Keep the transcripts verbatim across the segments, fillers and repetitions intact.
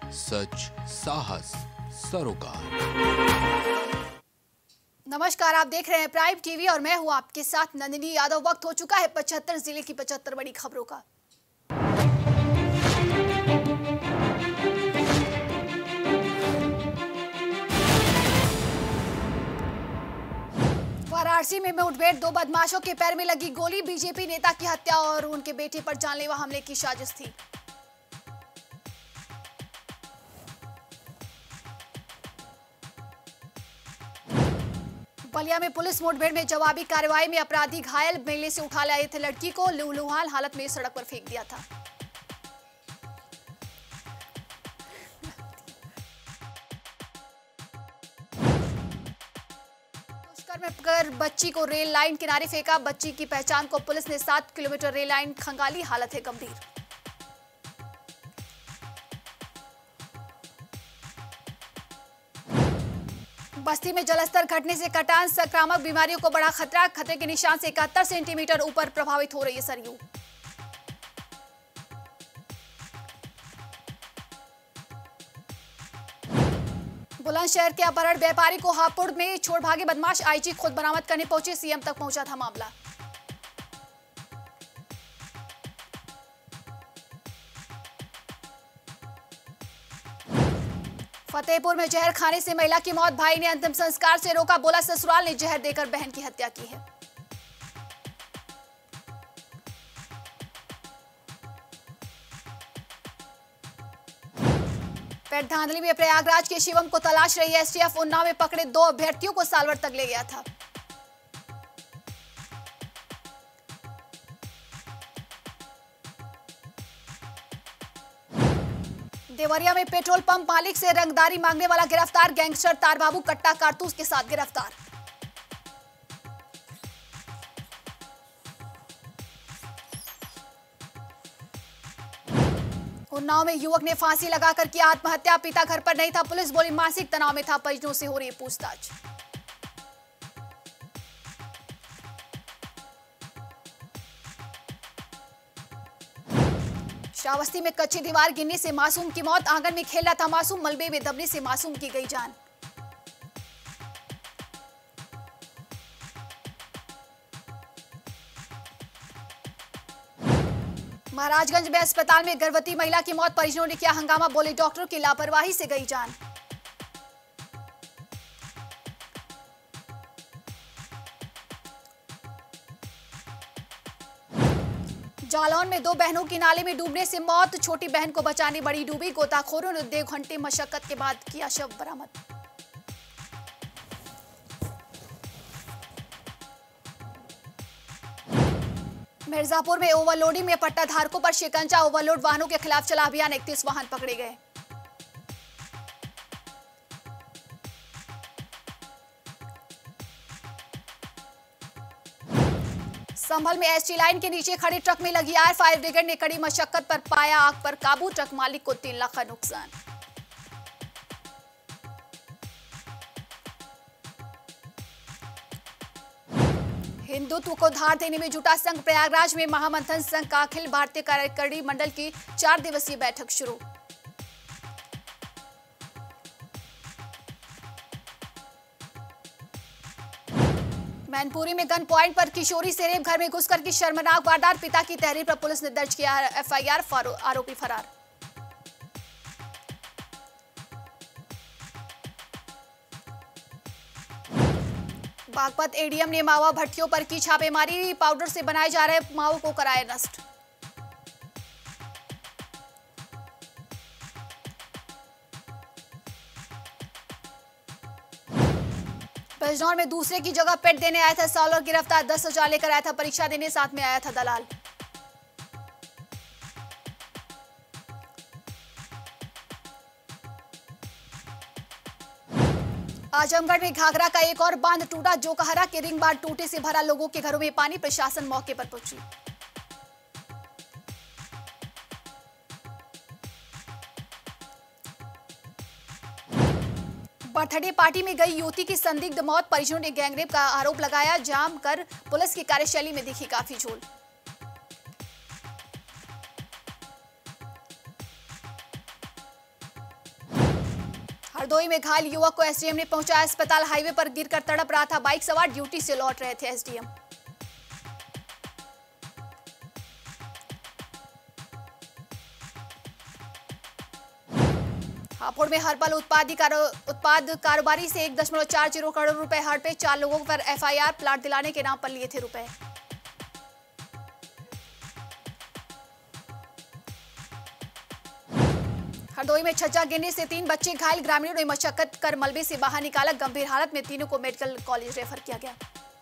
सच, साहस, सरोकार। नमस्कार, आप देख रहे हैं प्राइम टीवी और मैं हूं आपके साथ नंदिनी यादव। वक्त हो चुका है पचहत्तर जिले की पचहत्तर बड़ी खबरों का। वाराणसी में मुठभेड़, दो बदमाशों के पैर में लगी गोली। बीजेपी नेता की हत्या और उनके बेटे पर जानलेवा हमले की साजिश थी। बलिया में पुलिस मुठभेड़ में जवाबी कार्रवाई में अपराधी घायल। मेले से उठा लाए थे लड़की को, लूलूहाल हालत में सड़क पर फेंक दिया था। दुष्कर्म कर बच्ची को रेल लाइन किनारे फेंका। बच्ची की पहचान को पुलिस ने सात किलोमीटर रेल लाइन खंगाली, हालत है गंभीर। बस्ती में जलस्तर घटने से कटान, संक्रामक बीमारियों को बड़ा खतरा। खतरे के निशान से इकहत्तर सेंटीमीटर ऊपर प्रभावित हो रही है सरयू। बुलंदशहर के अपहरण व्यापारी को हापुड़ में छोड़ भागे बदमाश। आईजी खुद बरामद करने पहुंचे, सीएम तक पहुंचा था मामला। फतेहपुर में जहर खाने से महिला की मौत। भाई ने अंतिम संस्कार से रोका, बोला ससुराल ने जहर देकर बहन की हत्या की है। पेट धांधली में प्रयागराज के शिवम को तलाश रही है एसटीएफ। उन्नाव में पकड़े दो अभ्यर्थियों को सालवर तक ले गया था। देवरिया में पेट्रोल पंप मालिक से रंगदारी मांगने वाला गिरफ्तार। गैंगस्टर तारबाबू कट्टा कारतूस के साथ गिरफ्तार। उन्नाव में युवक ने फांसी लगाकर की आत्महत्या। पिता घर पर नहीं था, पुलिस बोली मानसिक तनाव में था। परिजनों से हो रही पूछताछ। श्रावस्ती में कच्ची दीवार गिरने से मासूम की मौत। आंगन में खेल रहा था मासूम, मलबे में दबने से मासूम की गई जान। महाराजगंज में अस्पताल में गर्भवती महिला की मौत। परिजनों ने किया हंगामा, बोले डॉक्टरों की लापरवाही से गई जान। जालौन में दो बहनों की नाले में डूबने से मौत। छोटी बहन को बचाने बड़ी डूबी। गोताखोरों ने दो घंटे मशक्कत के बाद किया शव बरामद। मिर्जापुर में ओवरलोडिंग में पट्टा धारकों पर शिकंजा। ओवरलोड वाहनों के खिलाफ चला अभियान, इकतीस वाहन पकड़े गए। संभल में एसटी लाइन के नीचे खड़ी ट्रक में लगी आग। फायर ब्रिगेड ने कड़ी मशक्कत पर पाया आग पर काबू। ट्रक मालिक को तीन लाख का नुकसान। हिंदुत्व को धार देने में जुटा संघ। प्रयागराज में महामंथन संघ का अखिल भारतीय कार्यकारिणी मंडल की चार दिवसीय बैठक शुरू। मैनपुरी में गन पॉइंट पर किशोरी से रेप, घर में घुसकर की शर्मनाक वारदात। पिता की तहरीर पर पुलिस ने दर्ज किया एफआईआर, आरोपी फरार। बागपत एडीएम ने मावा भट्टियों पर की छापेमारी। पाउडर से बनाए जा रहे मावों को कराए नष्ट। बिजनौर में दूसरे की जगह पेट देने आया था साल और गिरफ्तार। दस हजार लेकर आया था परीक्षा देने, साथ में आया था दलाल। आजमगढ़ में घाघरा का एक और बांध टूटा। जोकहरा के रिंग बांध टूटे से भरा, लोगों के घरों में पानी। प्रशासन मौके पर पहुंची। बर्थडे पार्टी में गई युवती की संदिग्ध मौत। परिजनों ने गैंगरेप का आरोप लगाया। जाम कर पुलिस की कार्यशैली में दिखी काफी झोल। हरदोई में घायल युवक को एसडीएम ने पहुंचाया अस्पताल। हाईवे पर गिरकर तड़प रहा था बाइक सवार, ड्यूटी से लौट रहे थे एसडीएम। हापुड़ में हर्बल उत्पाद कारो, उत्पाद कारोबारी से एक दशमलव चार जीरो करोड़ रुपए हड़पे। चार लोगों पर एफआईआर। प्लाट दिलाने के नाम पर लिए थे रुपए। हरदोई में छज्जा गिरने से तीन बच्चे घायल। ग्रामीणों ने मशक्कत कर मलबे से बाहर निकाला। गंभीर हालत में तीनों को मेडिकल कॉलेज रेफर किया गया।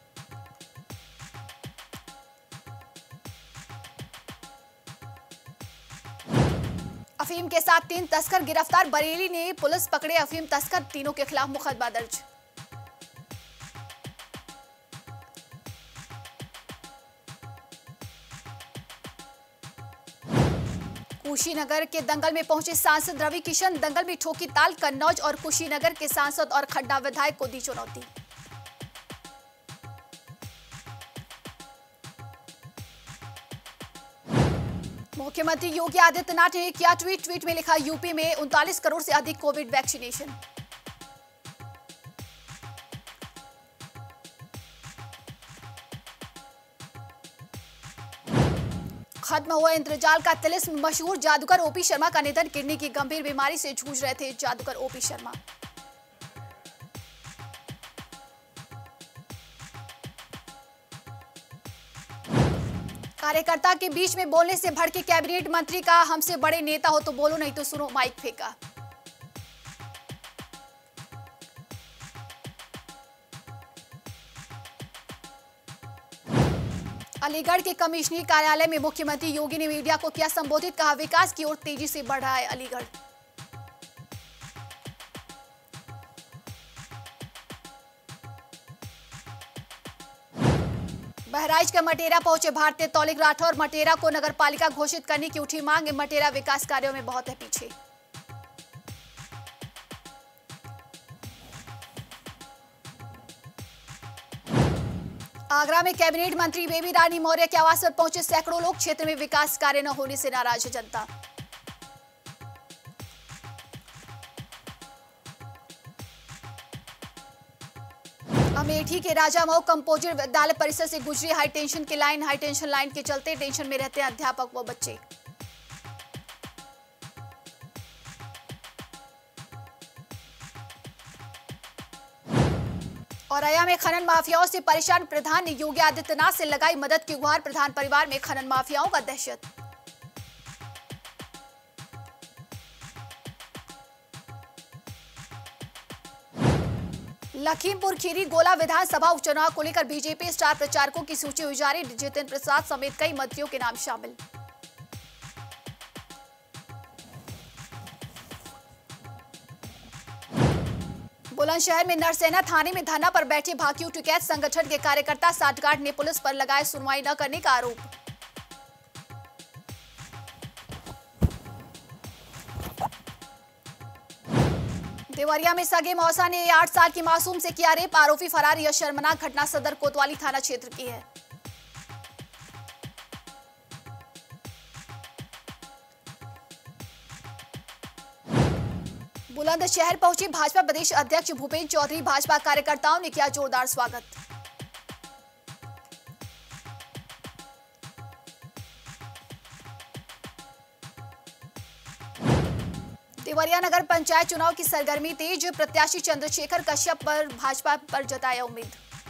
अफीम के साथ तीन तस्कर गिरफ्तार। बरेली ने पुलिस पकड़े अफीम तस्कर। तीनों के खिलाफ मुकदमा दर्ज। कुशीनगर के दंगल में पहुंचे सांसद रवि किशन। दंगल में ठोकी ताल। कन्नौज और कुशीनगर के सांसद और खड्डा विधायक को दी चुनौती। मुख्यमंत्री योगी आदित्यनाथ ने किया ट्वीट। ट्वीट में लिखा, यूपी में उनतालीस करोड़ से अधिक कोविड वैक्सीनेशन। खत्म हुआ इंद्रजाल का तिलिस्म। मशहूर जादूगर ओपी शर्मा का निधन। किडनी की गंभीर बीमारी से जूझ रहे थे जादूगर ओपी शर्मा। कार्यकर्ता के बीच में बोलने से भड़के कैबिनेट मंत्री का, हमसे बड़े नेता हो तो बोलो, नहीं तो सुनो, माइक फेंका। अलीगढ़ के कमिश्नरी कार्यालय में मुख्यमंत्री योगी ने मीडिया को किया संबोधित। कहा, विकास की ओर तेजी से बढ़ रहा है अलीगढ़। बहराइच का मटेरा पहुंचे भारतीय तौलिक राठौर। मटेरा को नगरपालिका घोषित करने की उठी मांग। मटेरा विकास कार्यों में बहुत है पीछे। आगरा में कैबिनेट मंत्री बेबी रानी मौर्य के आवास पर पहुंचे सैकड़ों लोग। क्षेत्र में विकास कार्य न होने से नाराज है जनता। अमेठी के राजा मऊ कंपोजिट विद्यालय परिसर से गुजरी हाईटेंशन की लाइन। हाईटेंशन लाइन के चलते टेंशन में रहते हैं अध्यापक व बच्चे। औरैया में खनन माफियाओं से परेशान प्रधान ने योगी आदित्यनाथ से लगाई मदद की गुहार। प्रधान परिवार में खनन माफियाओं का दहशत। लखीमपुर खीरी गोला विधानसभा उपचुनाव को लेकर बीजेपी स्टार प्रचारकों की सूची हुई जारी। जितेंद्र प्रसाद समेत कई मंत्रियों के नाम शामिल। बुलंदशहर में नरसेना थाने में धरना पर बैठे भाकियू टिकैत संगठन के कार्यकर्ता। साठगांठ ने पुलिस पर लगाए सुनवाई न करने का आरोप। देवरिया में सगे मौसा ने आठ साल की मासूम से किया रेप। आरोपी फरार। यह शर्मनाक घटना सदर कोतवाली थाना क्षेत्र की है। बुलंदशहर पहुंचे भाजपा प्रदेश अध्यक्ष भूपेंद्र चौधरी। भाजपा कार्यकर्ताओं ने किया जोरदार स्वागत। देवरिया नगर पंचायत चुनाव की सरगर्मी तेज। प्रत्याशी चंद्रशेखर कश्यप पर भाजपा पर जताया उम्मीद।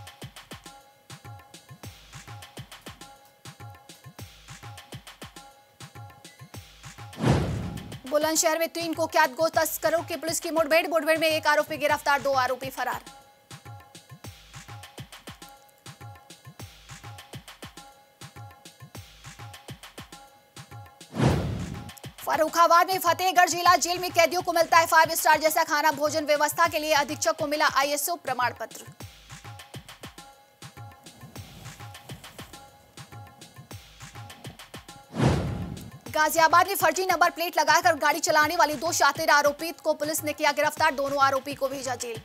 बुलंदशहर में तीन कुख्यात गो तस्करों की पुलिस की मुठभेड़। मुठभेड़ में एक आरोपी गिरफ्तार, दो आरोपी फरार। फर्रुखाबाद में फतेहगढ़ जिला जेल में कैदियों को मिलता है फाइव स्टार जैसा खाना। भोजन व्यवस्था के लिए अधीक्षक को मिला आईएसओ प्रमाण पत्र। गाजियाबाद में फर्जी नंबर प्लेट लगाकर गाड़ी चलाने वाली दो शातिर आरोपित को पुलिस ने किया गिरफ्तार। दोनों आरोपी को भेजा जेल।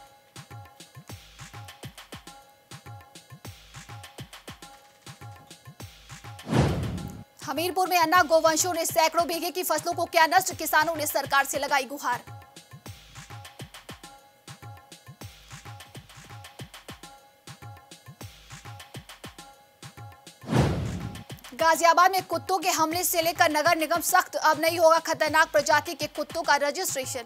हमीरपुर में अन्ना गोवंशों ने सैकड़ों बीघे की फसलों को किया नष्ट। किसानों ने सरकार से लगाई गुहार। गाजियाबाद में कुत्तों के हमले से लेकर नगर निगम सख्त, अब नहीं होगा खतरनाक प्रजाति के कुत्तों का रजिस्ट्रेशन।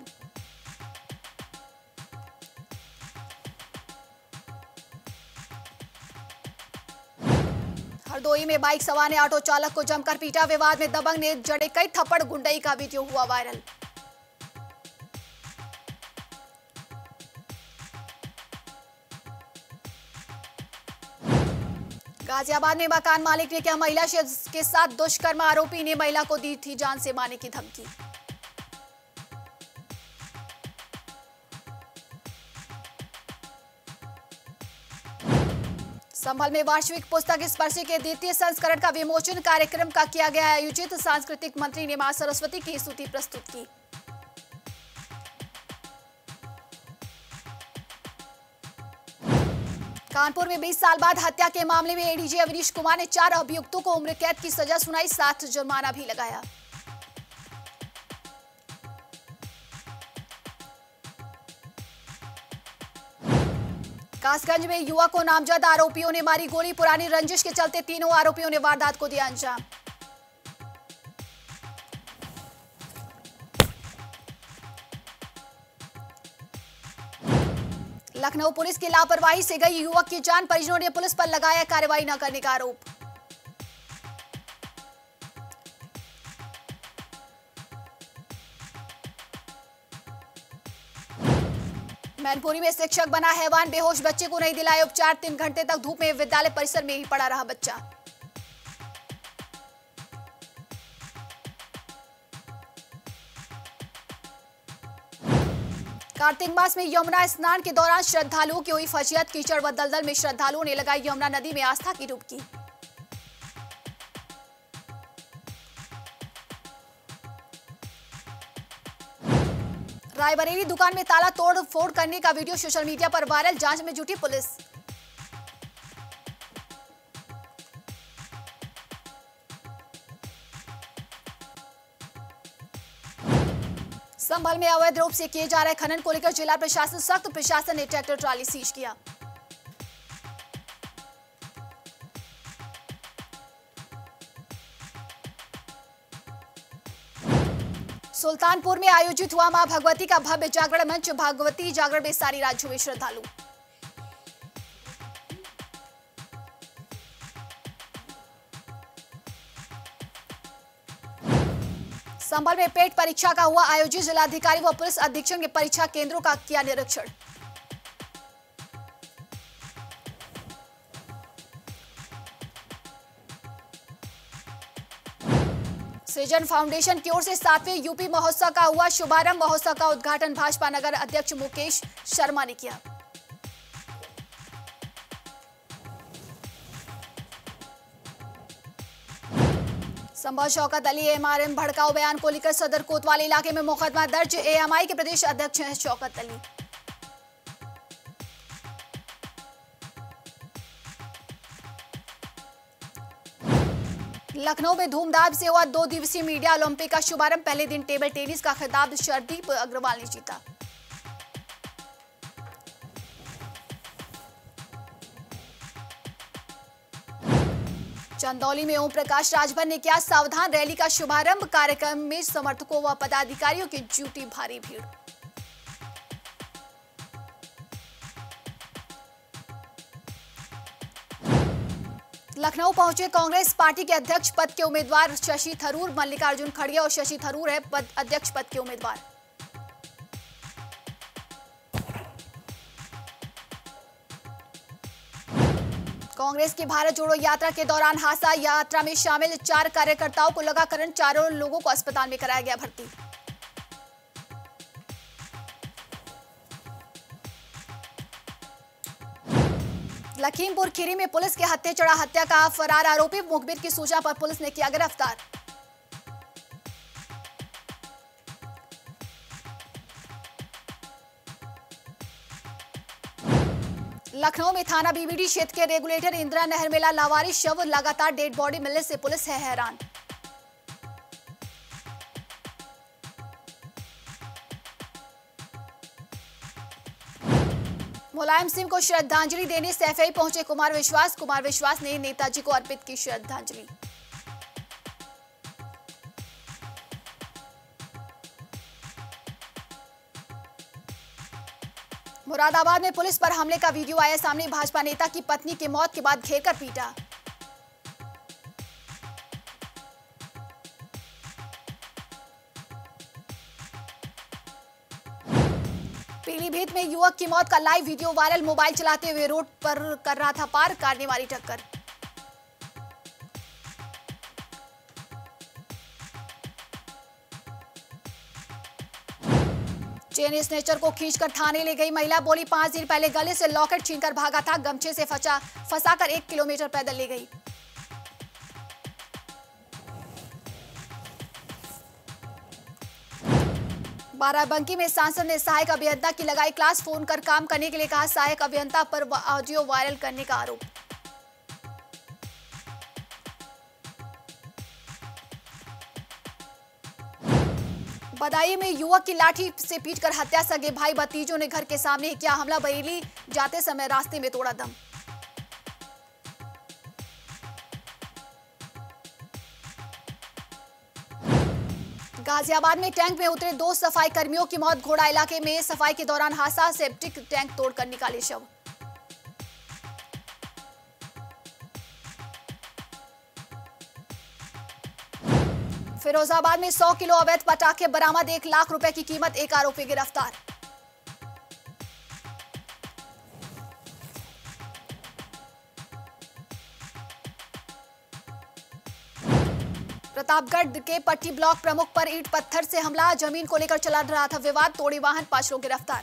हरदोई में बाइक सवार ने ऑटो चालक को जमकर पीटा, विवाद में दबंग ने जड़े कई थप्पड़, गुंडई का वीडियो हुआ वायरल। गाजियाबाद में मकान मालिक ने किया महिला के साथ दुष्कर्म, आरोपी ने महिला को दी थी जान से मारने की धमकी। संभल में वार्षिक पुस्तक स्पर्शी के द्वितीय संस्करण का विमोचन कार्यक्रम का किया गया आयोजित, सांस्कृतिक मंत्री ने मां सरस्वती की स्तुति प्रस्तुत की। कानपुर में बीस साल बाद हत्या के मामले में एडीजी अवनीश कुमार ने चार अभियुक्तों को उम्र कैद की सजा सुनाई, साथ जुर्माना भी लगाया। कासगंज में युवक को नामजद आरोपियों ने मारी गोली, पुरानी रंजिश के चलते तीनों आरोपियों ने वारदात को दिया अंजाम। लखनऊ पुलिस की लापरवाही से गई युवक की जान, परिजनों ने पुलिस पर लगाया कार्रवाई न करने का आरोप। मैनपुरी में शिक्षक बना हैवान, बेहोश बच्चे को नहीं दिलाए उपचार, तीन घंटे तक धूप में विद्यालय परिसर में ही पड़ा रहा बच्चा। कार्तिक मास में यमुना स्नान के दौरान श्रद्धालुओं की हुई फजीयत, कीचड़ व दलदल में श्रद्धालुओं ने लगाई यमुना नदी में आस्था की डुबकी। रायबरेली दुकान में ताला तोड़ फोड़ करने का वीडियो सोशल मीडिया पर वायरल, जांच में जुटी पुलिस। संभल में अवैध रूप से किए जा रहे खनन को लेकर जिला प्रशासन सख्त, प्रशासन ने ट्रैक्टर ट्राली सीज किया। सुल्तानपुर में आयोजित हुआ मां भगवती का भव्य जागरण मंच, भगवती जागरण में सारी राज्यों में श्रद्धालु। संभल में पेट परीक्षा का हुआ आयोजित, जिलाधिकारी व पुलिस अधीक्षक ने परीक्षा केंद्रों का किया निरीक्षण। सृजन फाउंडेशन की ओर से सातवें यूपी महोत्सव का हुआ शुभारंभ, महोत्सव का उद्घाटन भाजपा नगर अध्यक्ष मुकेश शर्मा ने किया। संभल शौकत अली एमआरएम भड़काऊ बयान को लेकर सदर कोतवाल इलाके में मुकदमा दर्ज, एएमआई के प्रदेश अध्यक्ष हैं शौकत अली। लखनऊ में धूमधाम से हुआ दो दिवसीय मीडिया ओलंपिक का शुभारंभ, पहले दिन टेबल टेनिस का खिताब शरदीप अग्रवाल ने जीता। चंदौली में ओम प्रकाश राजभर ने किया सावधान रैली का शुभारंभ, कार्यक्रम में समर्थकों व पदाधिकारियों की जुटी भारी भीड़। लखनऊ पहुंचे कांग्रेस पार्टी के अध्यक्ष पद के उम्मीदवार शशि थरूर, मल्लिकार्जुन खड़गे और शशि थरूर है पद अध्यक्ष पद के उम्मीदवार। कांग्रेस की भारत जोड़ो यात्रा के दौरान हादसा, यात्रा में शामिल चार कार्यकर्ताओं को लगा करंट, चारों लोगों को अस्पताल में कराया गया भर्ती। लखीमपुर खीरी में पुलिस के हत्थे चढ़ा हत्या का फरार आरोपी, मुखबिर की सूचना पर पुलिस ने किया गिरफ्तार। लखनऊ में थाना बीबीडी क्षेत्र के रेगुलेटर इंदिरा नहर में लावारिस शव, लगातार डेड बॉडी मिलने से पुलिस है हैरान। मुलायम सिंह को श्रद्धांजलि देने सैफई पहुंचे कुमार विश्वास, कुमार विश्वास ने नेताजी को अर्पित की श्रद्धांजलि। मुरादाबाद में पुलिस पर हमले का वीडियो आया सामने। भाजपा नेता की पत्नी की मौत के बाद घेरकर पीटा। पीलीभीत में युवक की मौत का लाइव वीडियो वायरल। मोबाइल चलाते हुए रोड पर कर रहा था पार, कार ने मारी टक्कर। चेन स्नेचर को खींचकर थाने ले गई महिला। बोली पांच दिन पहले गले से लॉकेट छीनकर भागा था। गमछे से फंसा फंसाकर एक किलोमीटर पैदल ले गई। बाराबंकी में सांसद ने सहायक अभियंता की लगाई क्लास। फोन कर काम करने के लिए कहा। सहायक अभियंता पर ऑडियो वायरल करने का आरोप। बदायूं में युवक की लाठी से पीटकर हत्या। सगे भाई भतीजों ने घर के सामने किया हमला। बरेली जाते समय रास्ते में तोड़ा दम। गाजियाबाद में टैंक में उतरे दो सफाई कर्मियों की मौत। घोड़ा इलाके में सफाई के दौरान हादसा। सेप्टिक टैंक तोड़कर निकाले शव। फिरोजाबाद में सौ किलो अवैध पटाखे बरामद। एक लाख रुपए की कीमत। एक आरोपी गिरफ्तार। प्रतापगढ़ के पट्टी ब्लॉक प्रमुख पर ईंट पत्थर से हमला। जमीन को लेकर चला रहा था विवाद। तोड़ी वाहन, पांच लोग गिरफ्तार।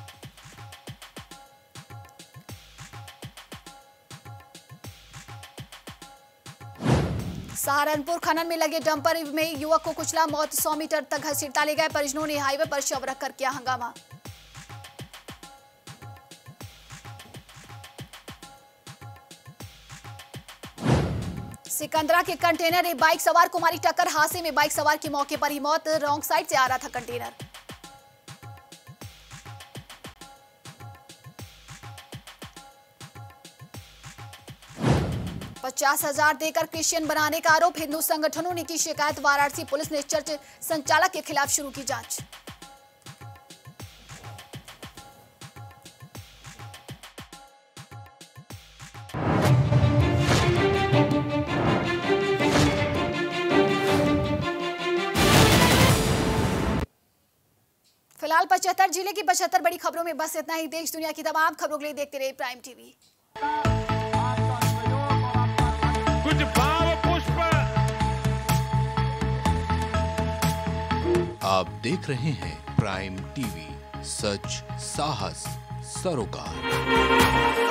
सहारनपुर खनन में लगे डंपर में युवक को कुचला। मौत। सौ मीटर तक घसीटता ले गए। परिजनों ने हाईवे पर शव रखकर किया हंगामा। सिकंदरा के कंटेनर एक बाइक सवार को मारी टक्कर। हादसे में बाइक सवार की मौके पर ही मौत। रॉन्ग साइड से आ रहा था कंटेनर। पचास हजार देकर क्रिश्चियन बनाने का आरोप। हिंदू संगठनों ने की शिकायत। वाराणसी पुलिस ने चर्च संचालक के खिलाफ शुरू की जांच। फिलहाल पचहत्तर जिले की पचहत्तर बड़ी खबरों में बस इतना ही। देश दुनिया की तमाम खबरों के लिए देखते रहिए प्राइम टीवी। कुछ भाव पुष्प। आप देख रहे हैं प्राइम टीवी, सच साहस सरोकार।